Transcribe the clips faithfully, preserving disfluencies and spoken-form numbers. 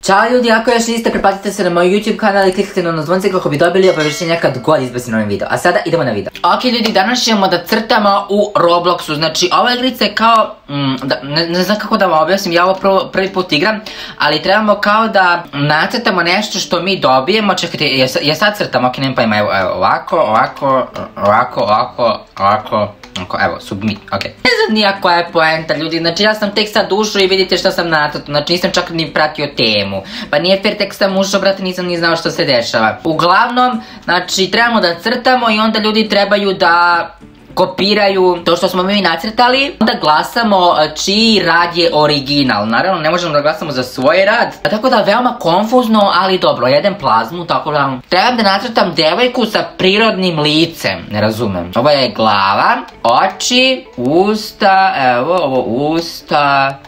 Ćao ljudi, ako još niste, pretplatite se na moj YouTube kanal i kliknite na zvonce kako bi dobili obavještenja kad god izbacim novi video. A sada idemo na video. Ok ljudi, danas ćemo da crtamo u Robloxu. Znači ova igrica je kao, mm, da, ne, ne znam kako da vam objasnim, ja ovo prvo, prvi put igram. Ali trebamo kao da nacrtamo nešto što mi dobijemo. Čekajte, ja, ja sad crtam, ok, nema pojma, evo, evo, ovako, ovako, ovako, ovako, ovako. Oko, evo, submit, ok. Ne znam nija koja je poenta ljudi, znači ja sam tek sad ušao i vidite što sam nacrtao, znači nisam čak ni pratio temu. Pa nije fair, tek sam ušao, brate, nisam ni znao što se dešava. Uglavnom, znači trebamo da crtamo i onda ljudi trebaju da kopiraju to što smo mi nacrtali. Onda glasamo čiji rad je original. Naravno ne možemo da glasamo za svoj rad. Tako da veoma konfuzno, ali dobro, jedem plazmu, tako da trebam da nacrtam devojku sa prirodnim licem. Ne razumem. Ovo je glava, oči, usta, evo ovo usta,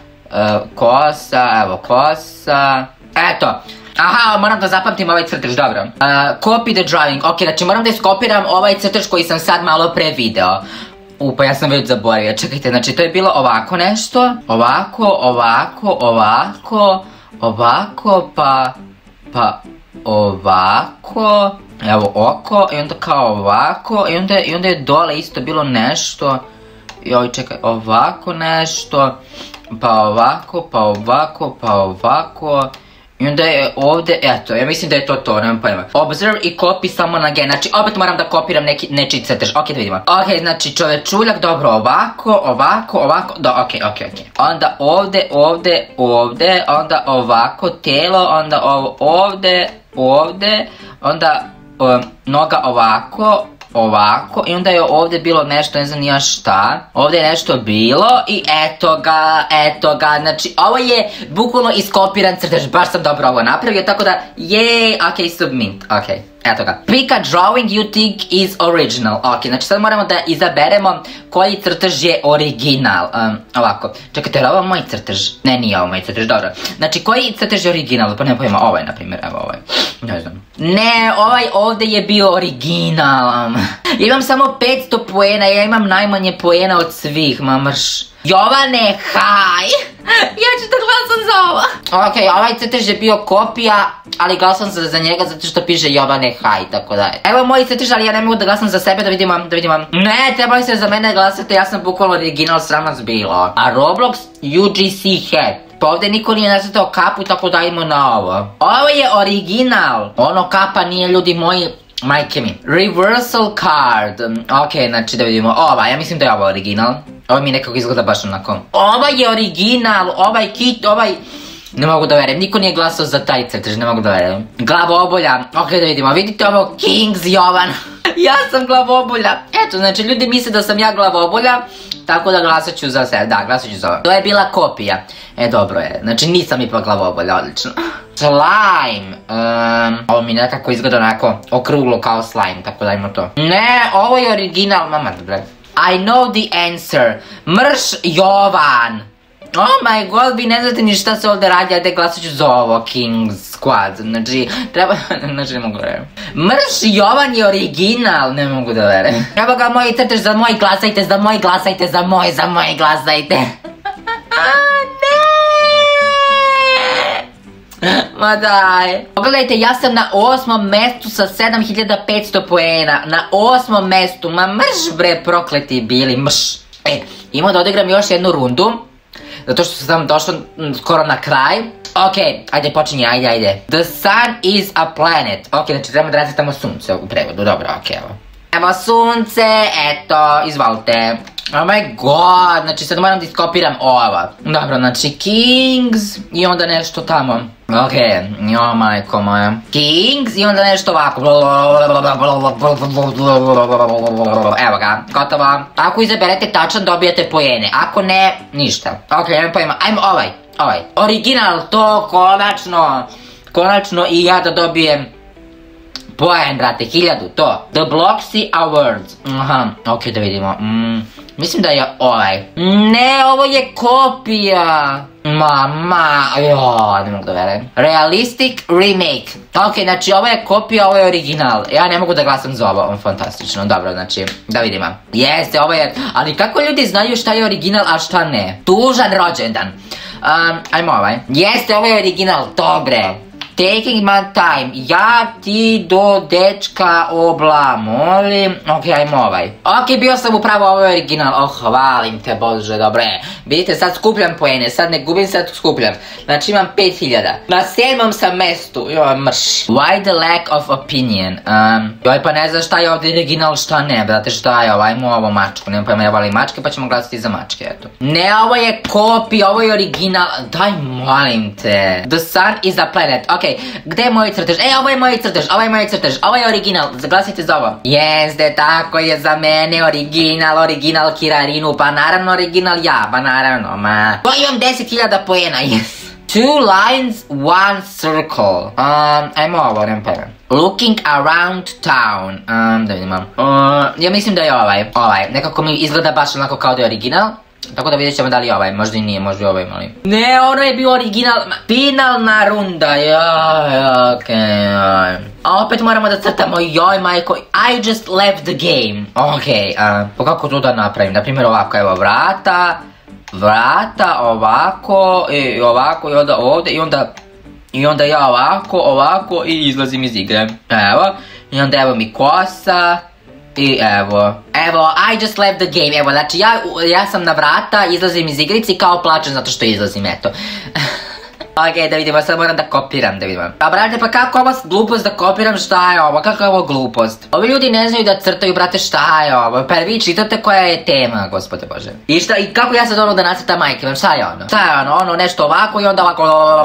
kosa, evo kosa. Eto. Aha, moram da zapamtim ovaj crtež, dobro. Uh, copy the drawing, ok, znači moram da iskopiram ovaj crtež koji sam sad malo pre video. U, pa ja sam već zaboravio, čekajte, znači to je bilo ovako nešto. Ovako, ovako, ovako, ovako, pa, pa, ovako. Evo oko, i onda kao ovako, i onda, i onda je dole isto bilo nešto. Joj, čekaj, ovako nešto, pa ovako, pa ovako, pa ovako. I onda je ovdje, eto, ja mislim da je to to, nemam pojma. Observe i copy samo na G, znači opet moram da kopiram neki, nečiji crtež, ok, da vidimo. Ok, znači čovečuljak, dobro, ovako, ovako, ovako, da, ok, ok, ok. Onda ovdje, ovdje, ovdje, onda ovako, telo, onda ovo ovdje, ovdje, onda um, noga ovako, ovako, i onda je ovdje bilo nešto, ne znam nija šta. Ovdje je nešto bilo i eto ga, eto ga, znači ovo je bukvalno iskopiran crtež, baš sam dobro ovo napravio, tako da, jej, ok, submit, ok, eto ga. Pick a drawing you think is original, ok, znači sad moramo da izaberemo koji crtež je original, um, ovako, čekajte, ovo je moj crtež, ne, nije ovo moj crtež, dobro, znači koji crtež je original, pa ne pojma, ovaj, na primjer, evo ovaj, ne znam, ne, ovaj ovdje je bio original, ja imam samo petsto poena, ja imam najmanje poena od svih, mamrš. Jovane, haj! Ja ću da glasam za ovo. Ok, ovaj crtež je bio kopija, ali glasam za, za njega zato što piše Jovane, haj, tako da je. Evo moj crtež, ali ja ne mogu da glasam za sebe, da vidimo, da vidimo. Ne, trebali ste za mene glasati, ja sam bukvalno original, sram nas bilo. A Roblox U G C head. Pa ovdje niko nije nacrtao kapu, tako da idemo na ovo. Ovo je original. Ono kapa nije, ljudi moji. Majke mi. Reversal card. Ok, znači da vidimo. Ova, ja mislim da je ovo original. Ovo mi nekako izgleda baš onako. Ova je original, ovaj kit, ovaj... Ne mogu da verujem, niko nije glasao za taj crtež, ne mogu da verujem. Glavobolja, ok, da vidimo, vidite ovo, Kings Jovan. Ja sam glavobolja. Eto, znači ljudi misle da sam ja glavobolja, tako da glasat ću za sebe, da, glasat ću za ovo. To je bila kopija. E, dobro je, znači nisam ipak glavobolja, odlično. Slime, um, ovo mi nekako izgleda onako okruglo kao slime, tako da imamo to. Ne, ovo je original, mama, bre. I know the answer, mrš Jovan. Oh my god, vi ne znate ni šta se ovdje radi, ajde glasat ću za ovo, King's Squad, znači, treba, znači ne mogu da verujem. Mrš Jovan je original, ne mogu da verujem. Evo ga moj crtež, za moj glasajte, za moj glasajte, za moj, za moj glasajte. Ma daj. Pogledajte, ja sam na osmom mestu sa sedam hiljada petsto poena. Na osmom mestu, ma mrš bre, prokleti bili, mrš. E, imam da odigram još jednu rundu. Zato što sam došla skoro na kraj. Ok, ajde počinje, ajde, ajde. The sun is a planet. Ok, znači trebamo da nacrtamo sunce u prevodu, dobro, ok, evo. Evo sunce, eto, izvolite. Oh my god, znači sad moram da iskopiram ova. Dobro, znači Kings i onda nešto tamo. Ok, jo majko moja. Kings i onda nešto ovako. Evo ga, gotovo. Ako izaberete tačan dobijate poene, ako ne, ništa. Ok, nemam pojma, ajmo ovaj, ovaj. Original, to konačno, konačno i ja da dobijem poen, brate, hiljadu, to. The Bloxy Awards. Aha, ok, da vidimo. Mm, mislim da je ovaj. Ne, ovo je kopija. Mama, joj, ne mogu da verujem. Realistic remake. Ok, znači ovo je kopija, ovo je original. Ja ne mogu da glasam za ovo, fantastično, dobro, znači, da vidimo. Jeste, ovo je, ali kako ljudi znaju šta je original, a šta ne? Tužan rođendan. Um, ajmo ovaj. Jeste, ovo je original, dobre. Taking my time, ja ti do dečka obla, molim. Ok, ajmo ovaj. Ok, bio sam upravo, ovo je original. Oh, hvalim te Bože, dobre. Vidite, sad skupljam poene, sad ne gubim, sad skupljam. Znači imam pet hiljada. Na sedmom sam mestu, joj mrš. Why the lack of opinion? Um, joj pa ne znam šta je ovdje original, šta ne, brate, šta je ovo, ajmo ovo mačku. Nemam pojma, ja volim mačke, pa ćemo glasiti za mačke, eto. Ne, ovo je copy, ovo je original. Daj, molim te. The sun is a planet, ok. Gde je moj crtež? E, ovo je moj crtež, ovo je moj crtež, ovo je original, zaglasite za ovo. Jeste, tako je za mene, original, original Kirarinu, pa naravno original ja, pa naravno, ma. Pa imam deset hiljada poena, yes. Two lines, one circle. Um, ajmo ovo, nemam pojma. Looking around town. Um, da vidimo. Uh, ja mislim da je ovaj, ovaj, nekako mi izgleda baš onako kao da je original. Tako da vidjet ćemo da li je ovaj, možda i nije, možda i ovaj mali. Ne, ono je bio original, finalna runda, joj, okej, joj. A opet moramo da crtamo, joj majko, I just left the game. Okej, pa kako to da napravim, na primjer ovako, evo vrata, vrata, ovako, i ovako, i onda ovdje, i onda, i onda ja ovako, ovako, i izlazim iz igre. Evo, i onda evo mi kosa. I evo, evo, I just left the game, evo, znači ja, ja sam na vrata, izlazim iz igrice i kao plačem zato što izlazim, eto. Ok, da vidimo, sad moram da kopiram, da vidimo. A brate, pa kako ovo glupost da kopiram, šta je ovo, kako je ovo glupost? Ovi ljudi ne znaju da crtaju, brate, šta je ovo, pa vi čitate koja je tema, gospode Bože. I šta, i kako ja sad ono da nacrtam majke vam, šta je ono? Šta je ono, ono nešto ovako i onda ovako.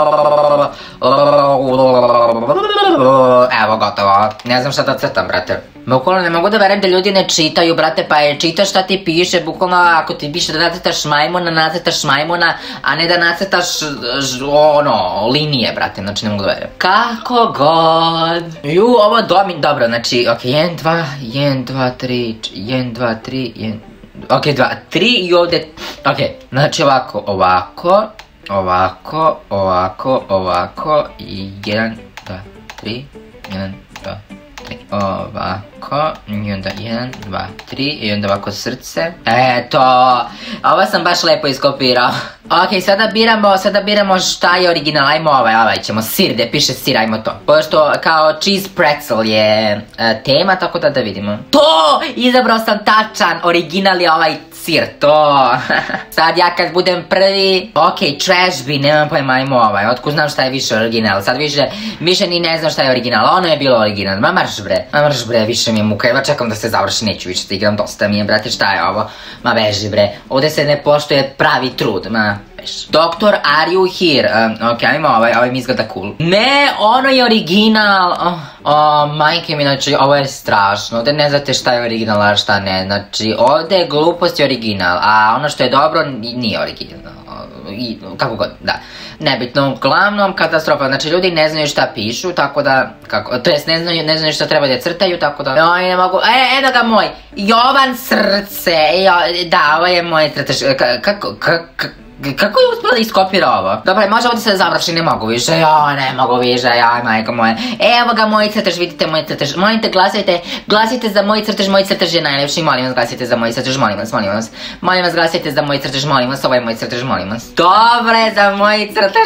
Evo, gotovo, ne znam šta da crtam, brate. Bukvalno ne mogu da verujem da ljudi ne čitaju, brate, pa je čitaš šta ti piše, bukvalno ako ti piše da nacrtaš majmuna, nacrtaš majmuna, a ne da nacrtaš, ono, linije, brate, znači ne mogu da verujem. Kako god. Ju, ovo domin, dobro, znači, ok, jedan, dva, jedan, dva, tri, jedan, dva, tri, jedan, ok, dva, tri i ovdje, ok, znači ovako, ovako, ovako, ovako, ovako, i jedan, dva, tri, jedan, dva, tri, ovako, i onda jedan, dva, tri, i onda ovako srce. Eto, ovo sam baš lepo iskopirao. Ok, sada biramo, sada biramo šta je original, ajmo ovaj, ovaj ćemo, sir, gdje piše sir, ajmo to. Pošto kao cheese pretzel je tema, tako da da vidimo. To, izabrao sam tačan, original je ovaj sir, to. Sad ja kad budem prvi, ok, trash bi, nemam pojma, ajmo ovaj, otkud znam šta je više original, sad više, više ni ne znam šta je original, ono je bilo original, ma marš bre, ma marš bre, više mi je muka, evo čekam da se završi, neću više da igram, dosta mi je, brate, šta je ovo, ma beži bre, ovdje se ne poštuje pravi trud, ma. Doktor, are you here? Um, ok, ajmo ovaj, ovaj mi izgleda cool. Ne, ono je original. Oh, oh, majke mi, znači, ovo je strašno. Ovdje ne znate šta je original, a šta ne. Znači, ovdje je glupost je original, a ono što je dobro nije original. I, kako god, da. Nebitno, uglavnom katastrofa, znači ljudi ne znaju šta pišu, tako da, kako, to jest ne znaju, ne znaju šta treba da crtaju, tako da, oj, ne mogu, e, eno ga moj, Jovan Srce, jo, da, ovo je moj crtež, kako, kako, kako je uspjela da iskopira ovo? Dobro, može ovdje se završi, ne mogu više, joj, ne mogu više, joj, majko moje. Evo ga moj crtež, vidite moj crtež, molim te glasajte, glasajte za moj crtež, moj crtež je najljepši, molim vas glasajte za moj crtež, molim vas, molim vas. Molim vas glasajte za moj crtež, molim vas, ovo je moj crtež, molim vas. Dobre, za moj crtež.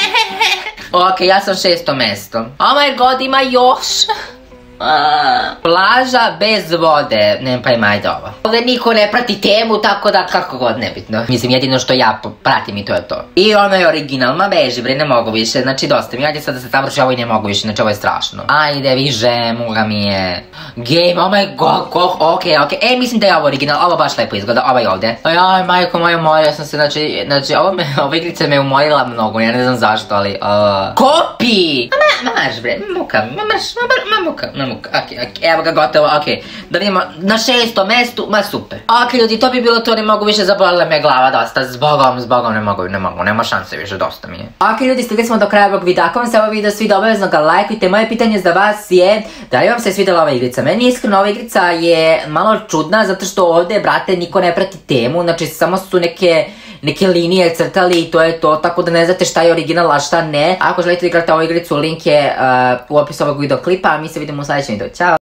Ok, ja sam šesto mesto. Oh my god, ima još. Plaža bez vode, nemam pa ima, ajde ovo. Ovdje niko ne prati temu, tako da kako god, nebitno. Mislim, jedino što ja pratim i to je to. I ono je original, ma beži bre, ne mogu više, znači dosta mi, ajde sad da se završi ovo i ne mogu više, znači ovo je strašno. Ajde više, muga mi je. Game, oh my god, koh, okej, okej, e, mislim da je ovo original, ovo baš lepo izgleda, ovaj ovdje. Aj, majko moja, moja sam se, znači, znači, ovo me, ova igrica me umorila mnogo, ja ne znam zašto, ali, uh... Kopi! Ma, maš bre, muka, ma maš, ma muka, ma muka, okej, okej, evo ga gotovo, okej, da vidimo, na šestom mestu, ma super. Okej ljudi, to bi bilo to, ne mogu više, zabolila me glava dosta, zbogom, zbogom, ne mogu, ne mogu, nema šanse više, dosta mi je. Okej ljudi, stigli smo do kraja ovog videa, ako vam se ovo video sviđa, obavezno ga lajkujte, moje pitanje za vas je, da li vam se svidjela ova igrica? Meni iskreno ova igrica je malo čudna, zato što ovdje, brate, niko ne prati temu, znači samo su neke neke linije crtali i to je to, tako da ne znate šta je original, a šta ne. Ako želite da igrate ovu igricu, link je uh, u opisu ovog videoklipa, a mi se vidimo u sljedećem videu. Ćao!